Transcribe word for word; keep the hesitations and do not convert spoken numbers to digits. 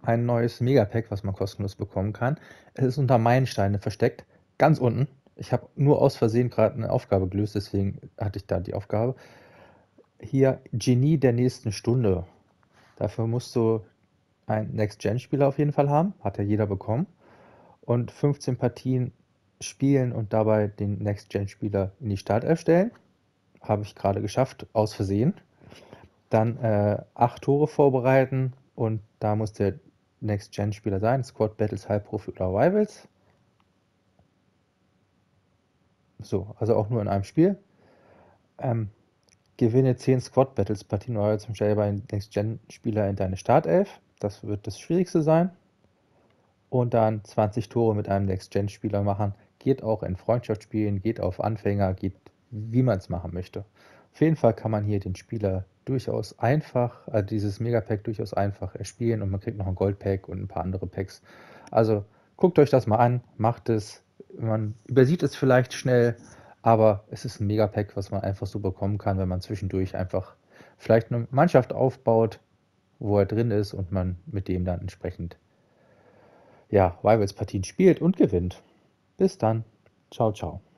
ein neues Megapack, was man kostenlos bekommen kann. Es ist unter Meilensteine versteckt, ganz unten. Ich habe nur aus Versehen gerade eine Aufgabe gelöst, deswegen hatte ich da die Aufgabe. Hier Genie der nächsten Stunde. Dafür musst du einen Next-Gen-Spieler auf jeden Fall haben, hat ja jeder bekommen. Und fünfzehn Partien spielen und dabei den Next-Gen-Spieler in die Startelf stellen. Habe ich gerade geschafft, aus Versehen. Dann äh, acht Tore vorbereiten und da muss der Next-Gen-Spieler sein. Squad Battles, Halbprofi oder Rivals. So, also auch nur in einem Spiel. Ähm, gewinne zehn Squad Battles Partien oder zum Beispiel bei einem Next-Gen-Spieler in deine Startelf. Das wird das Schwierigste sein. Und dann zwanzig Tore mit einem Next-Gen-Spieler machen. Geht auch in Freundschaftsspielen, geht auf Anfänger, geht wie man es machen möchte. Auf jeden Fall kann man hier den Spieler durchaus einfach, also dieses Megapack durchaus einfach erspielen und man kriegt noch ein Goldpack und ein paar andere Packs. Also guckt euch das mal an, macht es. Man übersieht es vielleicht schnell, aber es ist ein Megapack, was man einfach so bekommen kann, wenn man zwischendurch einfach vielleicht eine Mannschaft aufbaut, wo er drin ist und man mit dem dann entsprechend ja, Rivals-Partien spielt und gewinnt. Bis dann. Ciao, ciao.